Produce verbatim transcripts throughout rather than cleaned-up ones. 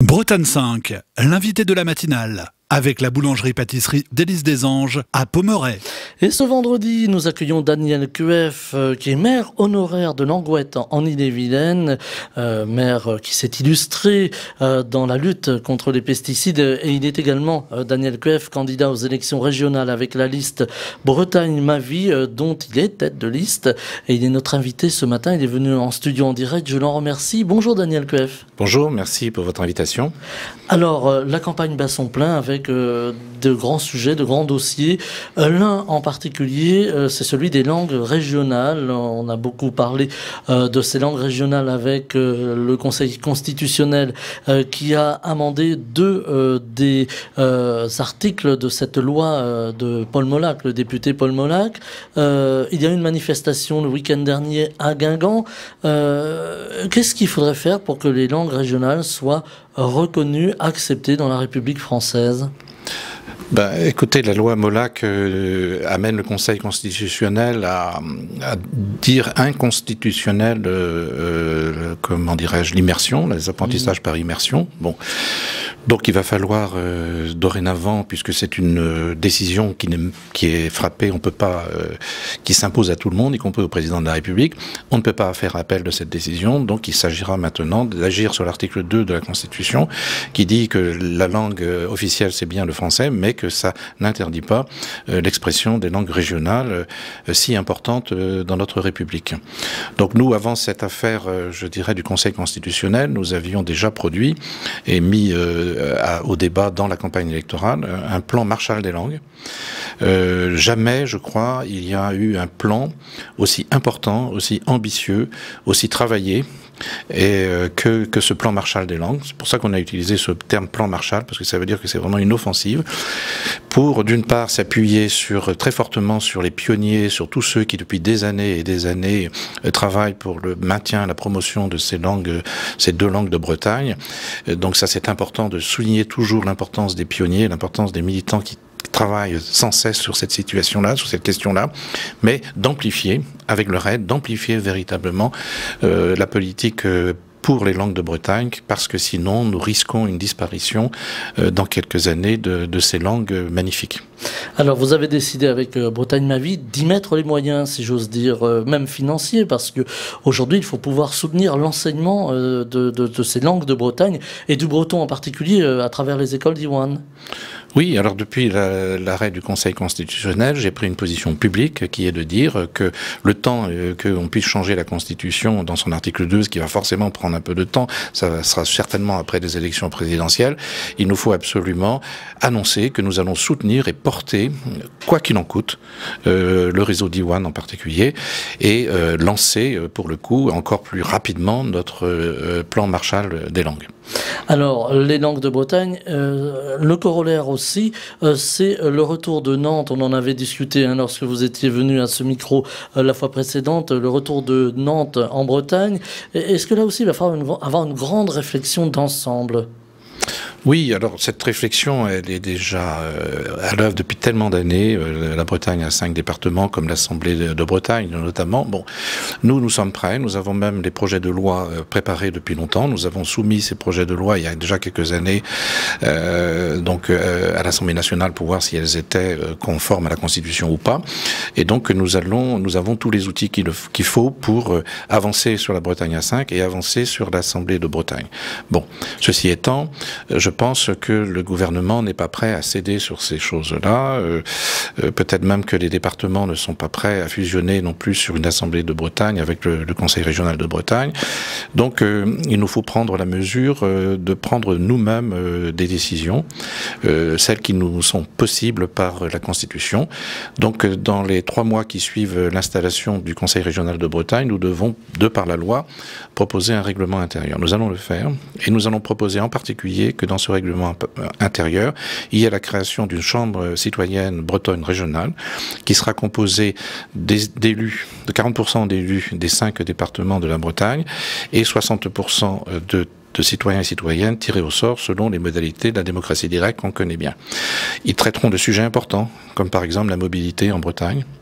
Bretagne cinq, l'invité de la matinale, avec la boulangerie-pâtisserie d'Élise des Anges à Pommerais. Et ce vendredi, nous accueillons Daniel Cueff, euh, qui est maire honoraire de Langoët en Ille-et-Vilaine, euh, maire qui s'est illustré euh, dans la lutte contre les pesticides. Et il est également, euh, Daniel Cueff, candidat aux élections régionales avec la liste Bretagne Ma Vie, euh, dont il est tête de liste. Et il est notre invité ce matin, il est venu en studio en direct, je l'en remercie. Bonjour Daniel Cueff. Bonjour, merci pour votre invitation. Alors, euh, la campagne bat son plein avec euh, de grands sujets, de grands dossiers. Euh, L'un en particulier, euh, c'est celui des langues régionales. On a beaucoup parlé euh, de ces langues régionales avec euh, le Conseil constitutionnel euh, qui a amendé deux euh, des euh, articles de cette loi euh, de Paul Molac, le député Paul Molac. Euh, il y a eu une manifestation le week-end dernier à Guingamp. Euh, Qu'est-ce qu'il faudrait faire pour que les langues régionales soient reconnues, acceptées dans la République française ? Ben, écoutez, la loi Molac euh, amène le Conseil constitutionnel à, à dire inconstitutionnel, euh, euh, comment dirais-je, l'immersion, les apprentissages mmh. par immersion. Bon, donc il va falloir euh, dorénavant, puisque c'est une euh, décision qui, qui est frappée, on peut pas, euh, qui s'impose à tout le monde, y compris au président de la République, on ne peut pas faire appel de cette décision. Donc il s'agira maintenant d'agir sur l'article deux de la Constitution, qui dit que la langue officielle c'est bien le français, mais que que ça n'interdit pas euh, l'expression des langues régionales euh, si importantes euh, dans notre République. Donc nous, avant cette affaire, euh, je dirais, du Conseil constitutionnel, nous avions déjà produit et mis euh, à, au débat dans la campagne électorale un plan Marshall des langues. Euh, jamais, je crois, il y a eu un plan aussi important, aussi ambitieux, aussi travaillé, et euh, que, que ce plan Marshall des langues. C'est pour ça qu'on a utilisé ce terme plan Marshall, parce que ça veut dire que c'est vraiment une offensive, pour d'une part s'appuyer sur, très fortement sur les pionniers, sur tous ceux qui depuis des années et des années euh, travaillent pour le maintien, la promotion de ces langues, euh, ces deux langues de Bretagne. Euh, donc ça c'est important de souligner toujours l'importance des pionniers, l'importance des militants qui travaille sans cesse sur cette situation-là, sur cette question-là, mais d'amplifier, avec leur aide, d'amplifier véritablement euh, la politique euh, pour les langues de Bretagne, parce que sinon nous risquons une disparition euh, dans quelques années de, de ces langues euh, magnifiques. Alors vous avez décidé avec euh, Bretagne Ma Vie d'y mettre les moyens, si j'ose dire, euh, même financiers, parce que aujourd'hui il faut pouvoir soutenir l'enseignement euh, de, de, de ces langues de Bretagne, et du breton en particulier, euh, à travers les écoles d'Iwan. Oui, alors depuis l'arrêt du Conseil constitutionnel, j'ai pris une position publique qui est de dire que le temps euh, qu'on puisse changer la Constitution dans son article deux, ce qui va forcément prendre un peu de temps, ça sera certainement après les élections présidentielles, il nous faut absolument annoncer que nous allons soutenir et porter, quoi qu'il en coûte, euh, le réseau d'Iwan en particulier, et euh, lancer, pour le coup, encore plus rapidement notre euh, plan Marshall des langues. Alors, les langues de Bretagne, euh, le corollaire aussi, euh, c'est le retour de Nantes. On en avait discuté hein, lorsque vous étiez venu à ce micro euh, la fois précédente, le retour de Nantes en Bretagne. Est-ce que là aussi, il va falloir une, avoir une grande réflexion d'ensemble ? Oui, alors cette réflexion, elle est déjà euh, à l'œuvre depuis tellement d'années. Euh, la Bretagne a cinq départements, comme l'Assemblée de, de Bretagne notamment. Bon, nous, nous sommes prêts. Nous avons même des projets de loi euh, préparés depuis longtemps. Nous avons soumis ces projets de loi il y a déjà quelques années, euh, donc euh, à l'Assemblée nationale pour voir si elles étaient euh, conformes à la Constitution ou pas. Et donc nous allons, nous avons tous les outils qu'il qu'il faut pour euh, avancer sur la Bretagne à cinq et avancer sur l'Assemblée de Bretagne. Bon, ceci étant, je Je pense que le gouvernement n'est pas prêt à céder sur ces choses-là. Euh, euh, peut-être même que les départements ne sont pas prêts à fusionner non plus sur une assemblée de Bretagne avec le, le Conseil régional de Bretagne. Donc euh, il nous faut prendre la mesure euh, de prendre nous-mêmes euh, des décisions, euh, celles qui nous sont possibles par la Constitution. Donc euh, dans les trois mois qui suivent l'installation du Conseil régional de Bretagne, nous devons, de par la loi, proposer un règlement intérieur. Nous allons le faire et nous allons proposer en particulier que dans ce règlement intérieur, il y a la création d'une chambre citoyenne bretonne régionale qui sera composée d'élus, de quarante pour cent d'élus des cinq départements de la Bretagne et soixante pour cent de de citoyens et citoyennes tirés au sort selon les modalités de la démocratie directe qu'on connaît bien. Ils traiteront de sujets importants, comme par exemple la mobilité en Bretagne,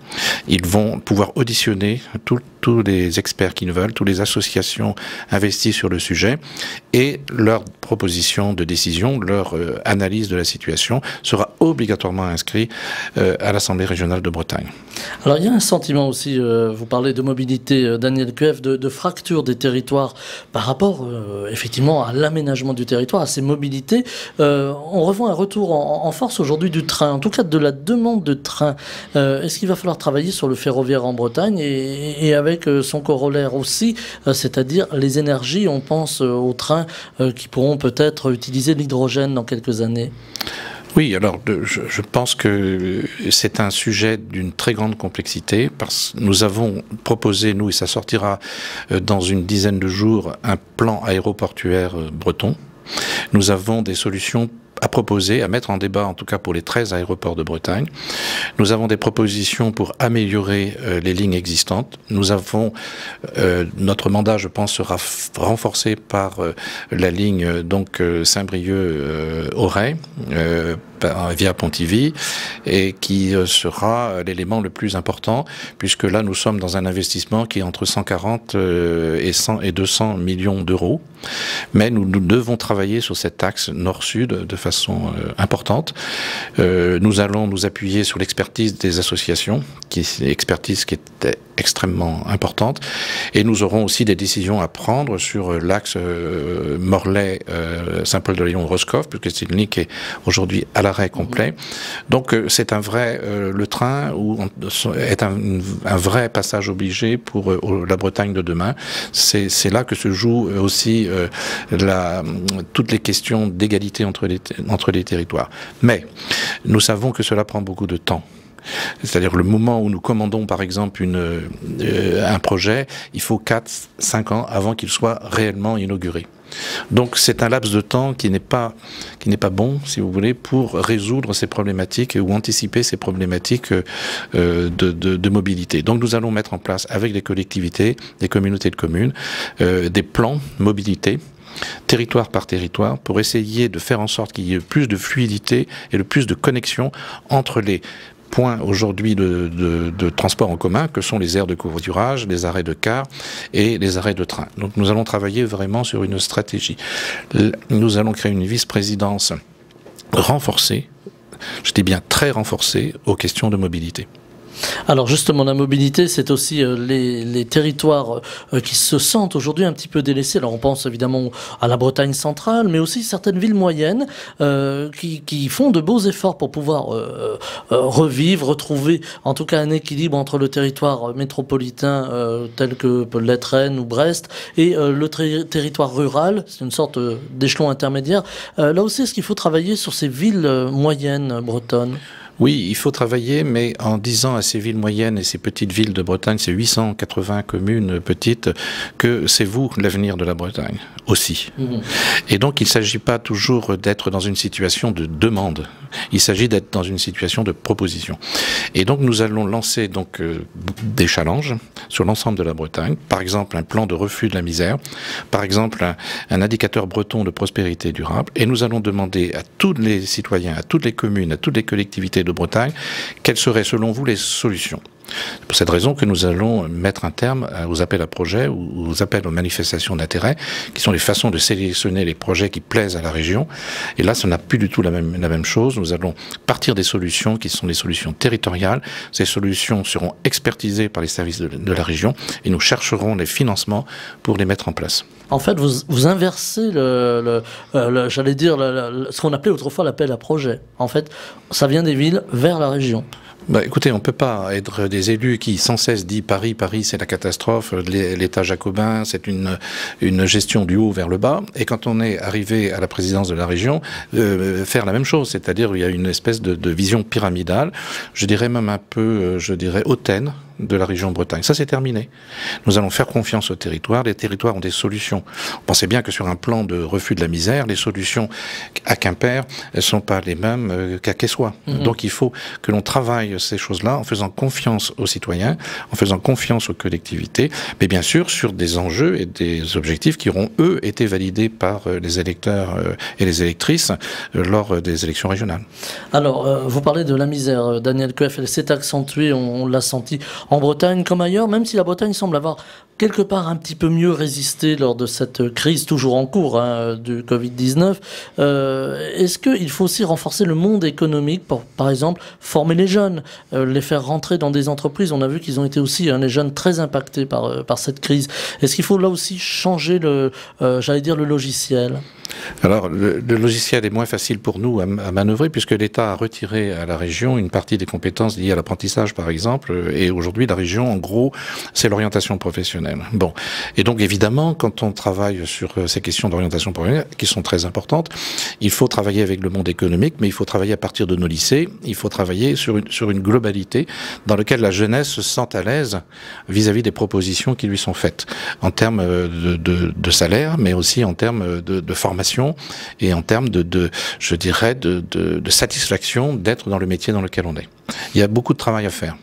Ils vont pouvoir auditionner tout, tous les experts qui le veulent, toutes les associations investies sur le sujet, et leur proposition de décision, leur euh, analyse de la situation sera obligatoirement inscrite euh, à l'Assemblée régionale de Bretagne. Alors il y a un sentiment aussi, euh, vous parlez de mobilité, euh, Daniel Cueff, de, de fracture des territoires par rapport euh, effectivement à l'aménagement du territoire, à ces mobilités. Euh, on revoit un retour en, en force aujourd'hui du train, en tout cas de la demande de train. Euh, Est-ce qu'il va falloir travailler sur le ferroviaire en Bretagne et, et avec euh, son corollaire aussi, euh, c'est-à-dire les énergies, on pense euh, aux trains euh, qui pourront peut-être utiliser l'hydrogène dans quelques années? Oui, alors je, je pense que c'est un sujet d'une très grande complexité parce que nous avons proposé, nous, et ça sortira dans une dizaine de jours, un plan aéroportuaire breton. Nous avons des solutions à proposer, à mettre en débat, en tout cas pour les treize aéroports de Bretagne. Nous avons des propositions pour améliorer euh, les lignes existantes. Nous avons, euh, notre mandat, je pense, sera renforcé par euh, la ligne euh, donc euh, Saint-Brieuc-Auray, euh, via Pontivy, et qui euh, sera l'élément le plus important, puisque là, nous sommes dans un investissement qui est entre cent quarante euh, et, cent et deux cents millions d'euros. Mais nous, nous devons travailler sur cet axe nord-sud de façon euh, importante. Euh, nous allons nous appuyer sur l'expertise des associations, qui est une expertise qui est extrêmement importante, et nous aurons aussi des décisions à prendre sur l'axe euh, Morlaix-Saint-Paul-de-Léon-Roscoff, puisque c'est une ligne qui est aujourd'hui à l'arrêt complet. Donc euh, c'est un vrai, euh, le train où on, est un, un vrai passage obligé pour euh, la Bretagne de demain. C'est là que se joue aussi euh, la, toutes les questions d'égalité entre les, entre les territoires. Mais nous savons que cela prend beaucoup de temps. C'est-à-dire le moment où nous commandons par exemple une, euh, un projet, il faut quatre à cinq ans avant qu'il soit réellement inauguré. Donc c'est un laps de temps qui n'est pas, qui n'est pas bon, si vous voulez, pour résoudre ces problématiques ou anticiper ces problématiques euh, de, de, de mobilité. Donc nous allons mettre en place avec les collectivités, les communautés de communes, euh, des plans mobilité, territoire par territoire, pour essayer de faire en sorte qu'il y ait plus de fluidité et le plus de connexion entre les points aujourd'hui de, de, de transport en commun, que sont les aires de covoiturage, les arrêts de car et les arrêts de train. Donc nous allons travailler vraiment sur une stratégie. Nous allons créer une vice-présidence renforcée, je dis bien très renforcée, aux questions de mobilité. Alors justement, la mobilité, c'est aussi euh, les, les territoires euh, qui se sentent aujourd'hui un petit peu délaissés. Alors on pense évidemment à la Bretagne centrale, mais aussi certaines villes moyennes euh, qui, qui font de beaux efforts pour pouvoir euh, euh, revivre, retrouver en tout cas un équilibre entre le territoire métropolitain euh, tel que peut l'être Rennes ou Brest et euh, le territoire rural. C'est une sorte euh, d'échelon intermédiaire. Euh, là aussi, est-ce qu'il faut travailler sur ces villes euh, moyennes bretonnes ? Oui, il faut travailler, mais en disant à ces villes moyennes et ces petites villes de Bretagne, ces huit cent quatre-vingts communes petites, que c'est vous l'avenir de la Bretagne aussi. Mmh. Et donc il ne s'agit pas toujours d'être dans une situation de demande, il s'agit d'être dans une situation de proposition. Et donc nous allons lancer donc euh, des challenges sur l'ensemble de la Bretagne, par exemple un plan de refus de la misère, par exemple un, un indicateur breton de prospérité durable, et nous allons demander à tous les citoyens, à toutes les communes, à toutes les collectivités de Bretagne, quelles seraient selon vous les solutions. C'est pour cette raison que nous allons mettre un terme aux appels à projets ou aux appels aux manifestations d'intérêt, qui sont les façons de sélectionner les projets qui plaisent à la région. Et là, ça n'a plus du tout la même, la même chose. Nous allons partir des solutions qui sont des solutions territoriales. Ces solutions seront expertisées par les services de, de la région et nous chercherons les financements pour les mettre en place. En fait, vous, vous inversez, le, le, le, j'allais dire, le, le, ce qu'on appelait autrefois l'appel à projet. En fait, ça vient des villes vers la région. Bah, écoutez, on ne peut pas être des élus qui sans cesse disent Paris, Paris c'est la catastrophe, l'État jacobin c'est une, une gestion du haut vers le bas, et quand on est arrivé à la présidence de la région, euh, faire la même chose, c'est-à-dire il y a une espèce de, de vision pyramidale, je dirais même un peu, je dirais hautaine, de la région Bretagne. Ça, c'est terminé. Nous allons faire confiance aux territoires. Les territoires ont des solutions. Pensez bien que sur un plan de refus de la misère, les solutions à Quimper ne sont pas les mêmes qu'à Quessoy. Mmh. Donc il faut que l'on travaille ces choses-là en faisant confiance aux citoyens, en faisant confiance aux collectivités, mais bien sûr sur des enjeux et des objectifs qui auront, eux, été validés par les électeurs et les électrices lors des élections régionales. Alors, euh, vous parlez de la misère, Daniel Queff, elle s'est accentuée, on, on l'a senti en Bretagne comme ailleurs, même si la Bretagne semble avoir quelque part un petit peu mieux résisté lors de cette crise toujours en cours hein, du Covid dix-neuf. Euh, est-ce qu'il faut aussi renforcer le monde économique pour, par exemple, former les jeunes, euh, les faire rentrer dans des entreprises? On a vu qu'ils ont été aussi, hein, les jeunes, très impactés par, euh, par cette crise. Est-ce qu'il faut là aussi changer le, euh, j'allais dire, le logiciel? Alors, le, le logiciel est moins facile pour nous à, à manœuvrer puisque l'État a retiré à la région une partie des compétences liées à l'apprentissage, par exemple, et aujourd'hui, la région, en gros, c'est l'orientation professionnelle. Bon. Et donc, évidemment, quand on travaille sur ces questions d'orientation professionnelle, qui sont très importantes, il faut travailler avec le monde économique, mais il faut travailler à partir de nos lycées, il faut travailler sur une, sur une globalité dans laquelle la jeunesse se sent à l'aise vis-à-vis des propositions qui lui sont faites, en termes de, de, de salaire, mais aussi en termes de, de formation et en termes de, de je dirais, de, de, de satisfaction d'être dans le métier dans lequel on est. Il y a beaucoup de travail à faire.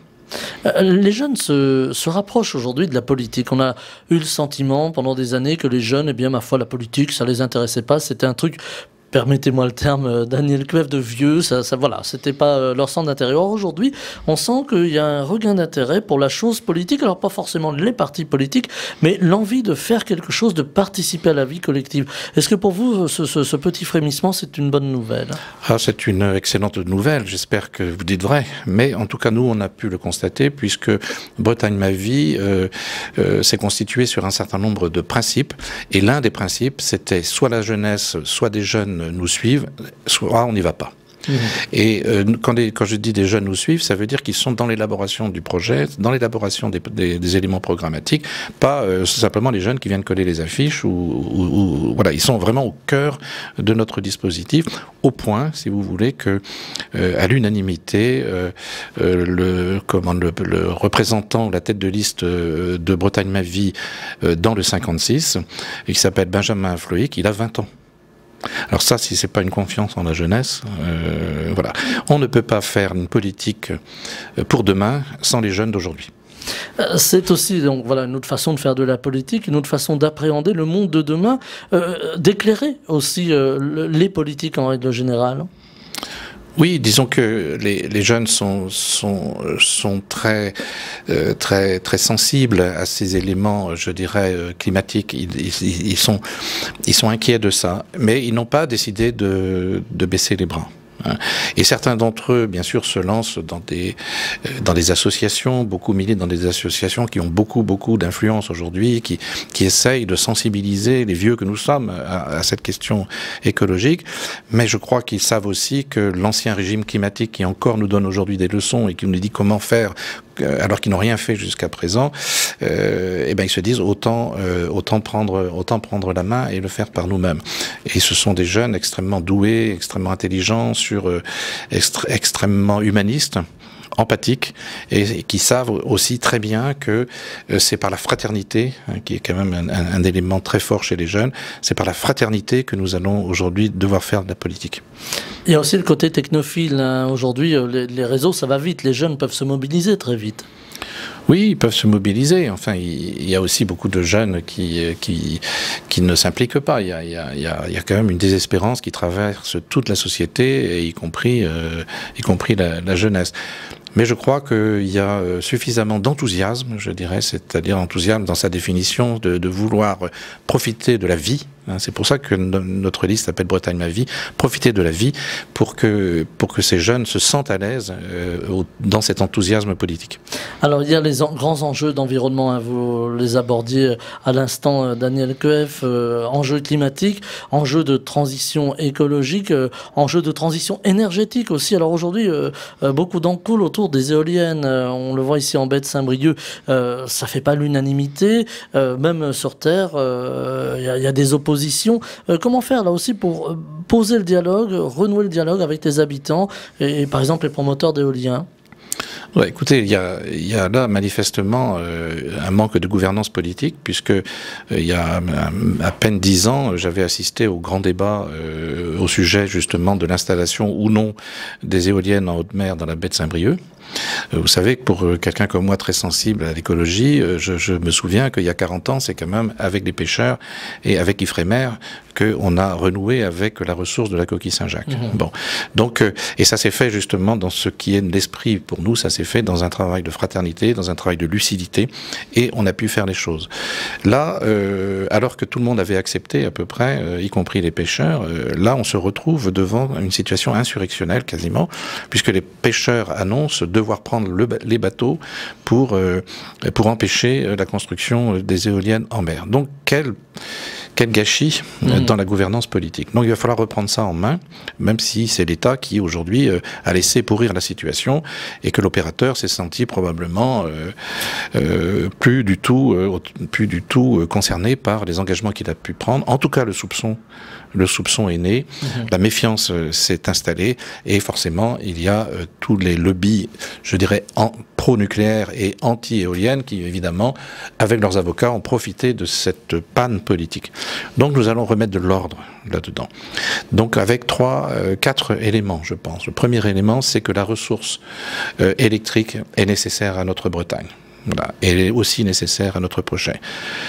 Les jeunes se, se rapprochent aujourd'hui de la politique. On a eu le sentiment pendant des années que les jeunes, eh bien, ma foi, la politique, ça les intéressait pas. C'était un truc, permettez-moi le terme, Daniel Queff, de vieux. Ça, ça, voilà, c'était pas leur centre d'intérêt. Or, aujourd'hui, on sent qu'il y a un regain d'intérêt pour la chose politique. Alors, pas forcément les partis politiques, mais l'envie de faire quelque chose, de participer à la vie collective. Est-ce que pour vous, ce, ce, ce petit frémissement, c'est une bonne nouvelle? Ah, c'est une excellente nouvelle. J'espère que vous dites vrai. Mais en tout cas, nous, on a pu le constater puisque Bretagne Ma Vie euh, euh, s'est constituée sur un certain nombre de principes. Et l'un des principes, c'était soit la jeunesse, soit des jeunes nous suivent, soit on n'y va pas. Mmh. Et euh, quand, les, quand je dis des jeunes nous suivent, ça veut dire qu'ils sont dans l'élaboration du projet, dans l'élaboration des, des, des éléments programmatiques, pas euh, simplement les jeunes qui viennent coller les affiches, ou, ou, ou voilà, ils sont vraiment au cœur de notre dispositif, au point, si vous voulez, que euh, à l'unanimité, euh, euh, le, comment, le, le représentant, la tête de liste euh, de Bretagne Ma Vie euh, dans le cinquante-six, il s'appelle Benjamin Floïc, il a vingt ans. Alors ça, si c'est pas une confiance en la jeunesse, euh, voilà. On ne peut pas faire une politique pour demain sans les jeunes d'aujourd'hui. C'est aussi donc voilà une autre façon de faire de la politique, une autre façon d'appréhender le monde de demain, euh, d'éclairer aussi euh, le, les politiques en règle générale. Oui, disons que les, les jeunes sont, sont, sont très, euh, très, très sensibles à ces éléments, je dirais, climatiques. Ils, ils, ils, sont, ils sont inquiets de ça, mais ils n'ont pas décidé de, de baisser les bras. Et certains d'entre eux, bien sûr, se lancent dans des, dans des associations, beaucoup militent dans des associations qui ont beaucoup, beaucoup d'influence aujourd'hui, qui, qui essayent de sensibiliser les vieux que nous sommes à, à cette question écologique. Mais je crois qu'ils savent aussi que l'ancien régime climatique qui encore nous donne aujourd'hui des leçons et qui nous dit comment faire alors qu'ils n'ont rien fait jusqu'à présent, euh, et ben ils se disent autant, euh, autant prendre, autant prendre la main et le faire par nous-mêmes. Et ce sont des jeunes extrêmement doués, extrêmement intelligents, sur euh, extré extrêmement humanistes, empathiques, et, et qui savent aussi très bien que euh, c'est par la fraternité, hein, qui est quand même un, un, un élément très fort chez les jeunes, c'est par la fraternité que nous allons aujourd'hui devoir faire de la politique. Il y a aussi le côté technophile. Hein. Aujourd'hui, les, les réseaux, ça va vite. Les jeunes peuvent se mobiliser très vite. Oui, ils peuvent se mobiliser. Enfin, il y a aussi beaucoup de jeunes qui, qui, qui ne s'impliquent pas. Il y, a, il, y a, il, y a, il y a quand même une désespérance qui traverse toute la société, y compris, euh, y compris la, la jeunesse. Mais je crois qu'il y a suffisamment d'enthousiasme, je dirais, c'est-à-dire enthousiasme dans sa définition de, de vouloir profiter de la vie. C'est pour ça que notre liste s'appelle Bretagne Ma Vie, profiter de la vie pour que, pour que ces jeunes se sentent à l'aise euh, dans cet enthousiasme politique. Alors il y a les en, grands enjeux d'environnement, hein, vous les abordiez à l'instant, Daniel Queff, euh, enjeux climatiques, enjeux de transition écologique, euh, enjeux de transition énergétique aussi. Alors aujourd'hui, euh, euh, beaucoup d'en coulent autour des éoliennes, euh, on le voit ici en baie de Saint-Brieuc, euh, ça fait pas l'unanimité, euh, même sur Terre, il euh, y, y a des oppositions. Euh, comment faire là aussi pour euh, poser le dialogue, renouer le dialogue avec les habitants et, et par exemple les promoteurs d'éoliens? Ouais, écoutez, il y a, il y a là manifestement euh, un manque de gouvernance politique, puisque euh, il y a à, à peine dix ans, j'avais assisté au grand débat euh, au sujet justement de l'installation ou non des éoliennes en haute mer dans la baie de Saint-Brieuc. Vous savez que pour quelqu'un comme moi très sensible à l'écologie, je, je me souviens qu'il y a quarante ans, c'est quand même avec les pêcheurs et avec Ifremer qu'on a renoué avec la ressource de la coquille Saint-Jacques. Mmh. Bon, donc, et ça s'est fait justement dans ce qui est l'esprit pour nous, ça s'est fait dans un travail de fraternité, dans un travail de lucidité, et on a pu faire les choses. Là, euh, alors que tout le monde avait accepté à peu près, euh, y compris les pêcheurs, euh, là on se retrouve devant une situation insurrectionnelle quasiment, puisque les pêcheurs annoncent devoir prendre le, les bateaux pour, euh, pour empêcher la construction des éoliennes en mer. Donc quel, quel gâchis mmh. dans la gouvernance politique. Donc il va falloir reprendre ça en main, même si c'est l'État qui aujourd'hui euh, a laissé pourrir la situation et que l'opérateur s'est senti probablement euh, euh, plus du tout, euh, plus du tout concerné par les engagements qu'il a pu prendre. En tout cas, le soupçon Le soupçon est né, mmh. la méfiance euh, s'est installée et forcément il y a euh, tous les lobbies, je dirais, pro-nucléaires et anti-éoliennes qui évidemment, avec leurs avocats, ont profité de cette panne politique. Donc nous allons remettre de l'ordre là-dedans. Donc avec trois, euh, quatre éléments, je pense. Le premier élément, c'est que la ressource euh, électrique est nécessaire à notre Bretagne. Voilà. Et elle est aussi nécessaire à notre projet.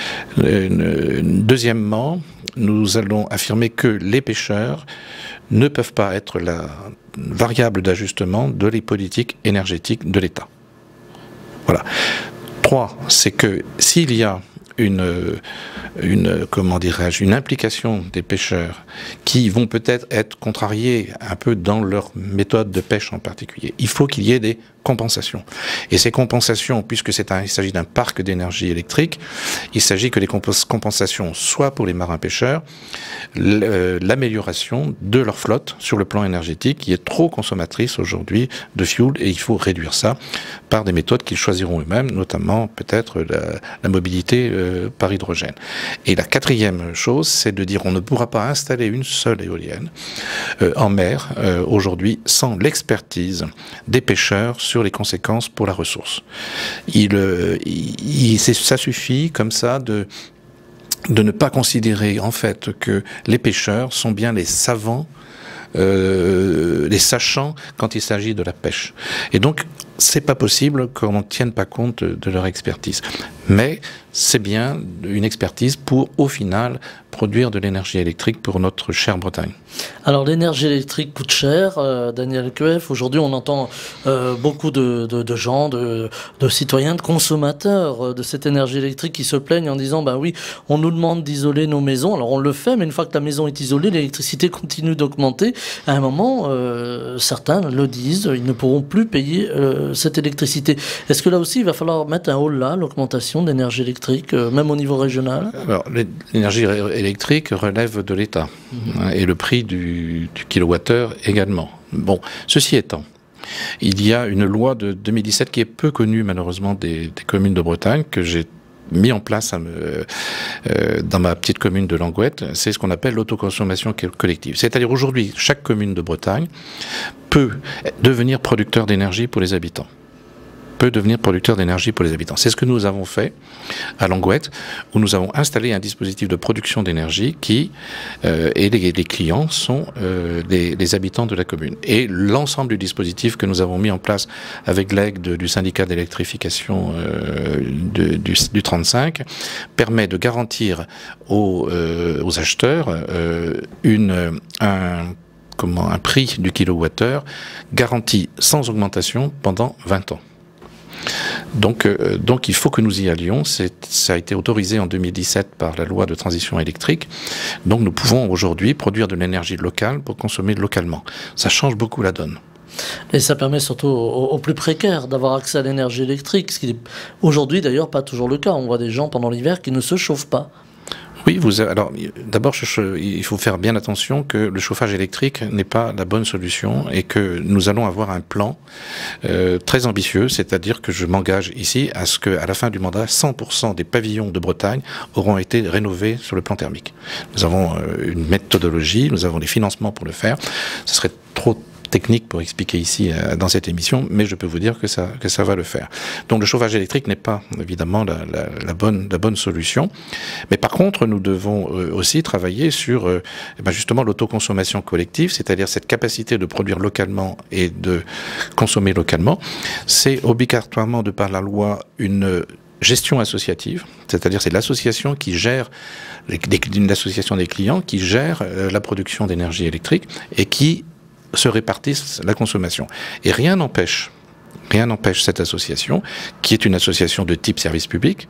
Euh, deuxièmement, nous allons affirmer que les pêcheurs ne peuvent pas être la variable d'ajustement de les politiques énergétiques de l'État. Voilà. Trois, c'est que s'il y a une, une comment dirais-je, une implication des pêcheurs qui vont peut-être être contrariés un peu dans leur méthode de pêche en particulier, il faut qu'il y ait des compensations. Et ces compensations, puisque c'est un, il s'agit d'un parc d'énergie électrique, il s'agit que les compensations soient pour les marins pêcheurs l'amélioration de leur flotte sur le plan énergétique qui est trop consommatrice aujourd'hui de fuel et il faut réduire ça par des méthodes qu'ils choisiront eux-mêmes, notamment peut-être la, la mobilité euh, par hydrogène. Et la quatrième chose, c'est de dire on ne pourra pas installer une seule éolienne euh, en mer euh, aujourd'hui sans l'expertise des pêcheurs sur les conséquences pour la ressource. Il, euh, il, il, ça suffit comme ça de, de ne pas considérer en fait que les pêcheurs sont bien les savants, euh, les sachants quand il s'agit de la pêche. Et donc, c'est pas possible qu'on ne tienne pas compte de, de leur expertise. Mais c'est bien une expertise pour, au final, produire de l'énergie électrique pour notre chère Bretagne. Alors l'énergie électrique coûte cher, euh, Daniel Queff. Aujourd'hui on entend euh, beaucoup de, de, de gens, de, de citoyens, de consommateurs euh, de cette énergie électrique qui se plaignent en disant bah oui, on nous demande d'isoler nos maisons. Alors on le fait, mais une fois que la maison est isolée, l'électricité continue d'augmenter. À un moment, euh, certains le disent, ils ne pourront plus payer euh, cette électricité. Est-ce que là aussi il va falloir mettre un haut là, l'augmentation de l'énergie électrique, euh, même au niveau régional? Alors l'énergie électrique relève de l'État mmh. et le prix du, du kilowattheure également. Bon, ceci étant, il y a une loi de deux mille dix-sept qui est peu connue malheureusement des, des communes de Bretagne que j'ai mis en place euh, euh, dans ma petite commune de Langouette, c'est ce qu'on appelle l'autoconsommation collective. C'est-à-dire aujourd'hui, chaque commune de Bretagne peut devenir producteur d'énergie pour les habitants. peut devenir producteur d'énergie pour les habitants. C'est ce que nous avons fait à Langouette, où nous avons installé un dispositif de production d'énergie qui, euh, et les, les clients sont euh, les, les habitants de la commune. Et l'ensemble du dispositif que nous avons mis en place avec l'aide du syndicat d'électrification euh, du, du trente-cinq permet de garantir aux, euh, aux acheteurs euh, une, un, comment, un prix du kilowattheure garanti sans augmentation pendant vingt ans. Donc, euh, donc il faut que nous y allions. Ça a été autorisé en deux mille dix-sept par la loi de transition électrique. Donc nous pouvons aujourd'hui produire de l'énergie locale pour consommer localement. Ça change beaucoup la donne. Et ça permet surtout aux, aux plus précaires d'avoir accès à l'énergie électrique, ce qui est aujourd'hui d'ailleurs pas toujours le cas. On voit des gens pendant l'hiver qui ne se chauffent pas. Oui, vous, alors d'abord il faut faire bien attention que le chauffage électrique n'est pas la bonne solution et que nous allons avoir un plan euh, très ambitieux, c'est-à-dire que je m'engage ici à ce qu'à la fin du mandat, cent pour cent des pavillons de Bretagne auront été rénovés sur le plan thermique. Nous avons euh, une méthodologie, nous avons des financements pour le faire. Ce serait trop technique pour expliquer ici euh, dans cette émission, mais je peux vous dire que ça, que ça va le faire. Donc le chauffage électrique n'est pas évidemment la, la, la, bonne, la bonne solution, mais par contre nous devons euh, aussi travailler sur euh, eh ben justement l'autoconsommation collective, c'est-à-dire cette capacité de produire localement et de consommer localement. C'est obligatoirement de par la loi une gestion associative, c'est-à-dire c'est l'association qui gère, une association des clients qui gère euh, la production d'énergie électrique et qui se répartissent la consommation. Et rien n'empêche, rien n'empêche cette association, qui est une association de type service public,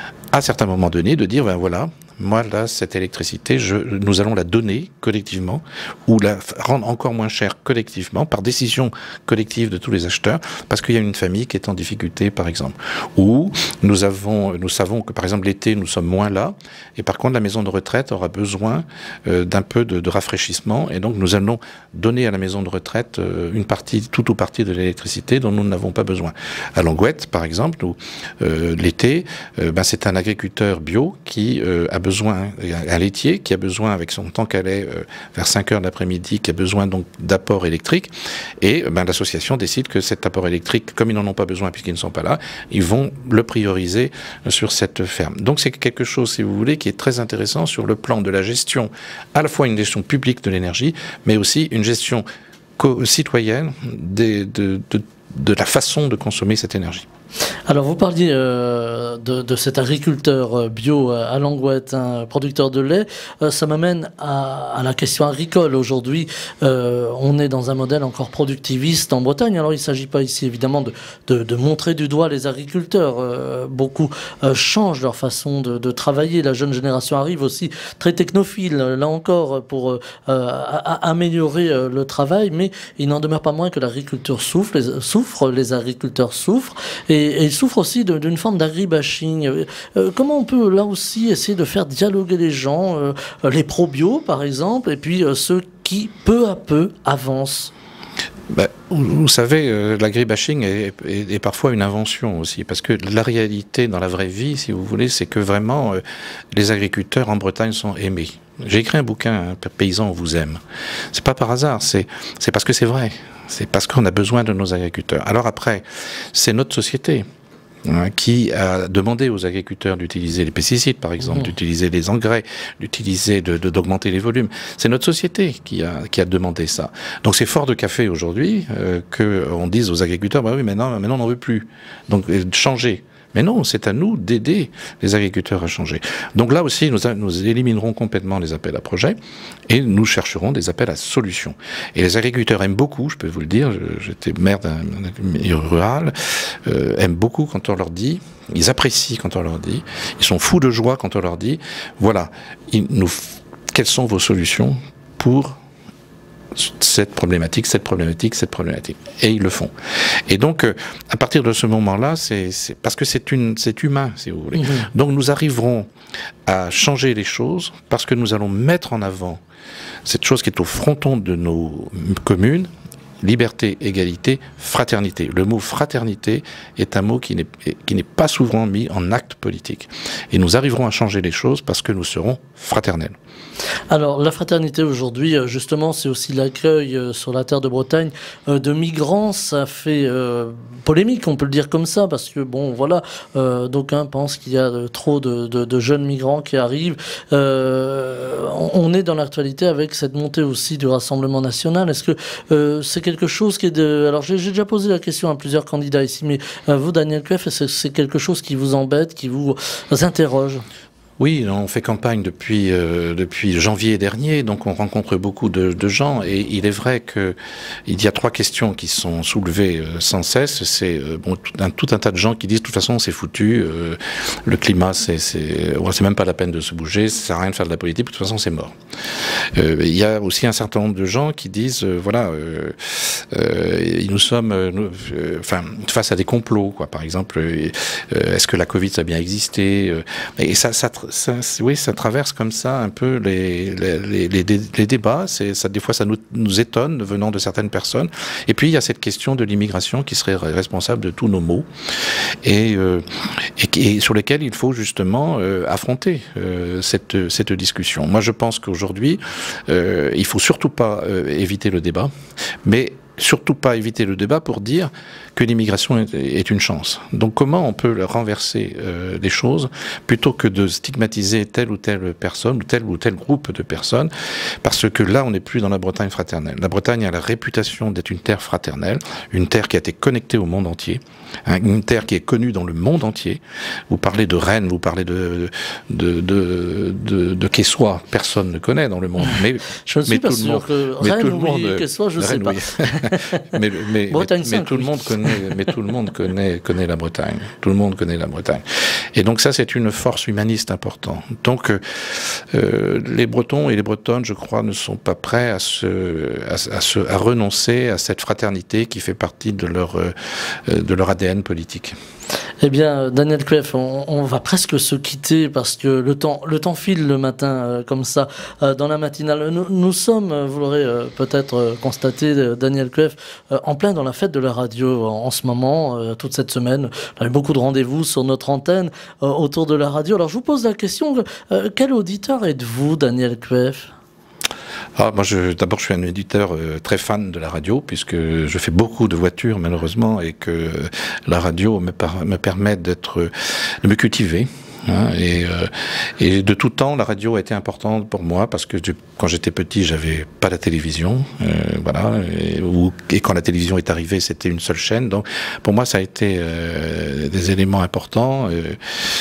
à certains moments donnés, de dire, ben voilà, moi là, cette électricité, je, nous allons la donner collectivement, ou la rendre encore moins chère collectivement, par décision collective de tous les acheteurs, parce qu'il y a une famille qui est en difficulté, par exemple. Ou nous avons, nous savons que, par exemple, l'été, nous sommes moins là, et par contre, la maison de retraite aura besoin euh, d'un peu de, de rafraîchissement, et donc nous allons donner à la maison de retraite euh, une partie, toute ou partie de l'électricité dont nous n'avons pas besoin. À Langouette, par exemple, où euh, l'été, euh, ben, c'est un agriculteur bio qui euh, a besoin, un laitier qui a besoin, avec son tank à lait euh, vers cinq heures de l'après-midi, qui a besoin donc d'apport électrique, et ben, l'association décide que cet apport électrique, comme ils n'en ont pas besoin puisqu'ils ne sont pas là, ils vont le prioriser sur cette ferme. Donc c'est quelque chose, si vous voulez, qui est très intéressant sur le plan de la gestion, à la fois une gestion publique de l'énergie, mais aussi une gestion citoyenne de, de, de, de la façon de consommer cette énergie. Alors vous parliez euh, de, de cet agriculteur bio à Langouette, un producteur de lait. Euh, ça m'amène à, à la question agricole. Aujourd'hui, euh, on est dans un modèle encore productiviste en Bretagne. Alors il ne s'agit pas ici évidemment de, de, de montrer du doigt les agriculteurs. Euh, beaucoup euh, changent leur façon de, de travailler. La jeune génération arrive aussi très technophile, là encore, pour euh, à, à améliorer euh, le travail. Mais il n'en demeure pas moins que l'agriculture souffre, les, souffre, les agriculteurs souffrent. Et Et, et il souffre aussi d'une forme d'agribashing. Euh, comment on peut là aussi essayer de faire dialoguer les gens, euh, les pro-bio par exemple, et puis euh, ceux qui peu à peu avancent? Ben, vous, vous savez, euh, l'agribashing est, est, est parfois une invention aussi, parce que la réalité dans la vraie vie, si vous voulez, c'est que vraiment euh, les agriculteurs en Bretagne sont aimés. J'ai écrit un bouquin, hein, Paysans, on vous aime. C'est pas par hasard, c'est c'est parce que c'est vrai. C'est parce qu'on a besoin de nos agriculteurs. Alors après, c'est notre société hein, qui a demandé aux agriculteurs d'utiliser les pesticides, par exemple, mmh. d'utiliser les engrais, d'utiliser, de, de, d'augmenter les volumes. C'est notre société qui a, qui a demandé ça. Donc c'est fort de café aujourd'hui euh, qu'on dise aux agriculteurs, bah oui, maintenant, maintenant on n'en veut plus. Donc changer. Mais non, c'est à nous d'aider les agriculteurs à changer. Donc là aussi, nous, nous éliminerons complètement les appels à projets et nous chercherons des appels à solutions. Et les agriculteurs aiment beaucoup, je peux vous le dire, j'étais maire d'un milieu rural, euh, aiment beaucoup quand on leur dit, ils apprécient quand on leur dit, ils sont fous de joie quand on leur dit, voilà, ils nous, quelles sont vos solutions pour cette problématique, cette problématique, cette problématique. Et ils le font. Et donc, euh, à partir de ce moment-là, c'est parce que c'est c'est humain, si vous voulez. Mmh. Donc, nous arriverons à changer les choses parce que nous allons mettre en avant cette chose qui est au fronton de nos communes, liberté, égalité, fraternité. Le mot fraternité est un mot qui n'est qui n'est pas souvent mis en acte politique. Et nous arriverons à changer les choses parce que nous serons fraternels. Alors, la fraternité aujourd'hui, justement, c'est aussi l'accueil euh, sur la terre de Bretagne euh, de migrants. Ça fait euh, polémique, on peut le dire comme ça, parce que, bon, voilà, euh, d'aucuns pensent qu'il y a euh, trop de, de, de jeunes migrants qui arrivent. Euh, on, on est dans l'actualité avec cette montée aussi du Rassemblement national. Est-ce que euh, c'est quelque chose qui est de... Alors, j'ai déjà posé la question à plusieurs candidats ici, mais euh, vous, Daniel Cueff, est-ce que c'est quelque chose qui vous embête, qui vous interroge ? Oui, on fait campagne depuis euh, depuis janvier dernier, donc on rencontre beaucoup de, de gens et il est vrai que il y a trois questions qui sont soulevées euh, sans cesse. C'est euh, bon tout un, tout un tas de gens qui disent de toute façon c'est foutu, euh, le climat c'est c'est ouais, c'est même pas la peine de se bouger, ça sert à rien de faire de la politique, de toute façon c'est mort. Euh, il y a aussi un certain nombre de gens qui disent euh, voilà euh, euh, nous sommes euh, nous, euh, enfin face à des complots quoi, par exemple euh, est-ce que la Covid ça a bien existé euh, et ça ça Ça, oui, ça traverse comme ça un peu les, les, les, les, les débats. Ça, des fois, ça nous, nous étonne venant de certaines personnes. Et puis, il y a cette question de l'immigration qui serait responsable de tous nos maux et, euh, et, et sur lesquels il faut justement euh, affronter euh, cette, cette discussion. Moi, je pense qu'aujourd'hui, euh, il ne faut surtout pas euh, éviter le débat, mais surtout pas éviter le débat pour dire que l'immigration est, est une chance. Donc comment on peut renverser euh, les choses plutôt que de stigmatiser telle ou telle personne ou tel ou tel groupe de personnes, parce que là on n'est plus dans la Bretagne fraternelle. La Bretagne a la réputation d'être une terre fraternelle, une terre qui a été connectée au monde entier, hein, une terre qui est connue dans le monde entier. Vous parlez de Rennes, vous parlez de de de de, de Quessoy, personne ne connaît dans le monde. Mais je ne suis mais pas tout sûr le monde, que mais Rennes tout le ou monde, Quessoy, je ne sais pas. Oui. mais, mais, Bretagne mais, mais tout le monde connaît, mais tout le monde connaît connaît la Bretagne. Tout le monde connaît la Bretagne. Et donc ça, c'est une force humaniste importante. Donc euh, les Bretons et les Bretonnes, je crois, ne sont pas prêts à se à, à se à renoncer à cette fraternité qui fait partie de leur euh, de leur A D N politique. Eh bien, Daniel Clef, on, on va presque se quitter parce que le temps, le temps file le matin euh, comme ça euh, dans la matinale. Nous, nous sommes, vous l'aurez euh, peut-être euh, constaté, euh, Daniel Clef, euh, en plein dans la fête de la radio en, en ce moment, euh, toute cette semaine. On a eu beaucoup de rendez-vous sur notre antenne euh, autour de la radio. Alors, je vous pose la question, euh, quel auditeur êtes-vous, Daniel Clef ? Ah, moi, je, d'abord, je suis un éditeur euh, très fan de la radio, puisque je fais beaucoup de voitures, malheureusement, et que euh, la radio me, par, me permet d'être, de me cultiver. Hein, et, euh, et de tout temps, la radio a été importante pour moi parce que je, quand j'étais petit, j'avais pas la télévision, euh, voilà, et, ou, et quand la télévision est arrivée, c'était une seule chaîne. Donc, pour moi, ça a été euh, des éléments importants. Euh,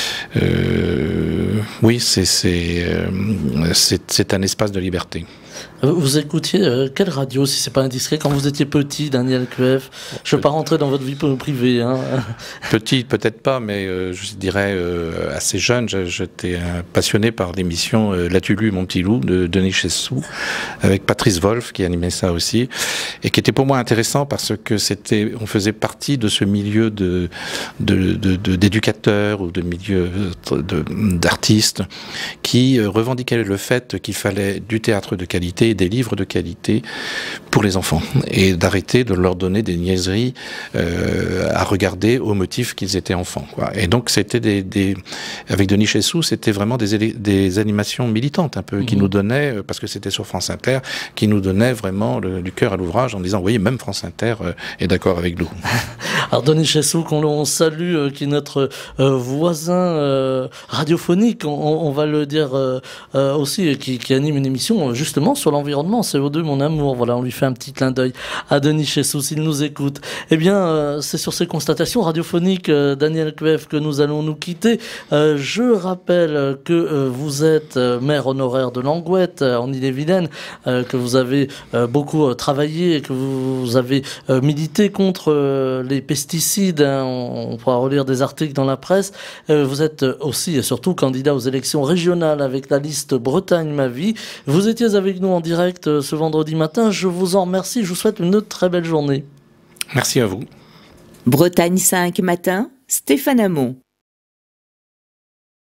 euh, oui, c'est c'est euh, c'est c'est un espace de liberté. Vous écoutiez euh, quelle radio, si c'est pas indiscret, quand vous étiez petit, Daniel Clef? Je ne veux pas rentrer dans votre vie privée. Hein. Petit, peut-être pas, mais euh, je dirais euh, assez jeune. J'étais euh, passionné par l'émission euh, L'as-tu lu, mon petit loup de Denis Chessou, avec Patrice Wolf qui animait ça aussi, et qui était pour moi intéressant parce que c'était, on faisait partie de ce milieu de, de, de, de d'éducateurs ou de milieu de, d'artistes qui euh, revendiquaient le fait qu'il fallait du théâtre de qualité, des livres de qualité pour les enfants, et d'arrêter de leur donner des niaiseries euh, à regarder au motif qu'ils étaient enfants, quoi. Et donc c'était des, des avec Denis Chessou, c'était vraiment des, des animations militantes un peu, mmh. qui nous donnaient, parce que c'était sur France Inter, qui nous donnaient vraiment le, du cœur à l'ouvrage en disant, oui, même France Inter euh, est d'accord avec nous. Alors Denis Chessou, qu'on on salue, euh, qui est notre euh, voisin euh, radiophonique, on, on va le dire euh, euh, aussi, qui, qui anime une émission justement sur l'environnement, C O deux, mon amour. Voilà, on lui fait un petit clin d'œil à Denis Chessou s'il nous écoute. Eh bien, euh, c'est sur ces constatations radiophoniques, euh, Daniel Clef, que nous allons nous quitter. Euh, je rappelle que euh, vous êtes euh, maire honoraire de Langouette, euh, en Ille-et-Vilaine, euh, que vous avez euh, beaucoup euh, travaillé, que vous avez euh, milité contre euh, les pesticides. Hein, on, on pourra relire des articles dans la presse. Euh, vous êtes aussi et surtout candidat aux élections régionales avec la liste Bretagne ma vie. Vous étiez avec nous en direct euh, ce vendredi matin. Je vous en remercie. Je vous souhaite une très belle journée. Merci à vous. Bretagne cinq matin, Stéphane Hamon.